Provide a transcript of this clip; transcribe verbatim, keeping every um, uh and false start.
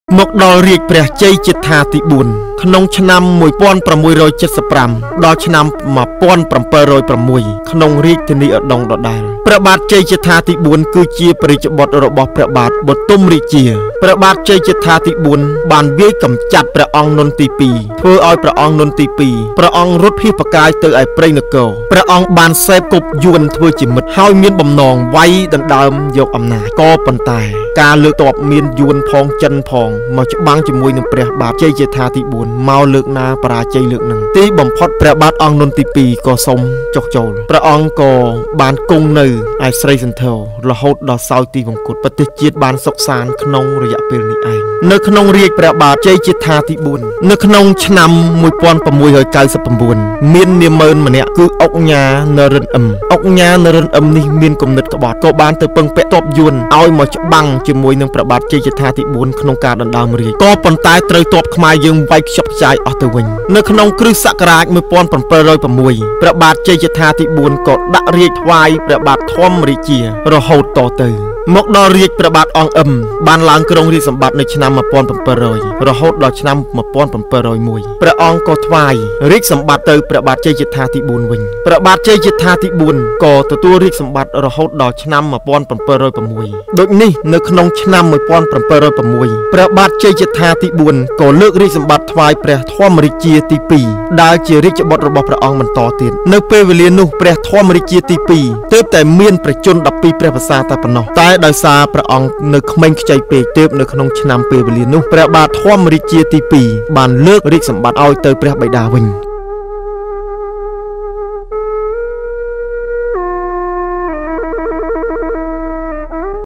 មកដល់រាជព្រះជ័យជេដ្ឋាទីបួនក្នុងឆ្នាំមួយពាន់ប្រាំមួយរយเจ็ดสิบห้าដល់ឆ្នាំមួយពាន់ប្រាំពីររយប្រាំមួយក្នុងរាជធានីឧដុង្គដដែលព្រះបាទជ័យជេដ្ឋាទីបួនគឺជាព្រះរាជបុត្ររបស់ព្រះបាទបទុមរាជាព្រះបាទជ័យជេដ្ឋាទីបួនបានវាយកម្ចាត់ព្រះអង្គនន្ទទីពីរធ្វើឲ្យព្រះអង្គនន្ទទីពីរព្រះអង្គរត់ភៀសផ្កាយទៅឯព្រៃនគរព្រះអង្គបានសេពគប់យួនធ្វើជាមិត្តហើយមានបំណងវាយដណ្ដើមយកអំណាចក៏ប៉ុន្តែការលើកទ័ពមានយួនផងចិនផងមកច្បាំងជាមួយនឹងព្រះបាទជ័យជេដ្ឋាទីបួនមកលើកណាបរាជ័យលើកនឹងទីបំផុតព្រះបាទអង្គនន្ទទីពីរក៏សូមចុះចូលព្រះអង្គក៏បានគង់នៅឯស្រីសន្ធររហូតដល់សោយទីវង្គតប្រទេសជាតិបានសុខសាន្តក្នុងរយៈពេលនេះឯងនៅក្នុងរាជព្រះបាទជ័យជេដ្ឋាទីបួននៅក្នុងឆ្នាំមួយពាន់ប្រាំមួយរយកៅសិប៩មាននាម៉ឺនម្នាក់គឺអុកញ៉ានរិនអឹមអុកញ៉ានរិនអឹមនេះមានគំនិតក្បត់ក៏បានទៅពឹងពាក់ទ័ពយួនឲ្យមកច្បាំងជាមួយនឹងព្រះបាទជ័យជេដ្ឋាទីបួនក្នុងការដណ្ដើមរាជក៏ប៉ុន្តែត្រូវទ័ពខ្មែរយើងវាយខ្ចប់ខ្ចាយអស់ទៅវិញនៅក្នុងគ្រិស្តសករាជមួយពាន់ប្រាំពីររយប្រាំមួយព្រះបាទជ័យជេដ្ឋាទីបួនក៏ដាក់រាជថ្វាយព្រះបាទធម្មរាជារហូតតទៅមកដល់រាជព្រះបាទអង្គអឹមបានឡើងគ្រងរាជសម្បត្តិនៅឆ្នាំមួយពាន់ប្រាំពីររយរហូតដល់ឆ្នាំមួយពាន់ប្រាំពីររយមួយព្រះអង្គក៏ថ្វាយរាជសម្បត្តិទៅព្រះបាទជ័យជេដ្ឋាទីបួនវិញព្រះបាទជ័យជេដ្ឋាទីបួនក៏ទទួលរាជសម្បត្តិរហូតដល់ឆ្នាំមួយពាន់ប្រាំពីររយប្រាំមួយដូចនេះនៅក្នុងឆ្នាំមួយពាន់ប្រាំពីររយប្រាំមួយព្រះបាទជ័យជេដ្ឋាទីបួនក៏លើករាជសម្បត្តិថ្វាយព្រះធម្មរាជាទីពីរដែលជារាជបុត្ររបស់ព្រះអង្គបន្តទៀតនៅពេលវេលានោះព្រះធម្មរាជាទីពីរទើបតែមានព្រះជន្មដប់ពីរព្រះវស្សាតែប៉ុណ្ណោះតែដោយសារព្រះអង្គនៅក្មេងខ្ចីពេកទើបនៅក្នុងឆ្នាំពេលវេលានោះព្រះបាទធម្មរាជាទីពីរបានលើករាជសម្បត្តិឲ្យទៅព្រះបិតាវិញ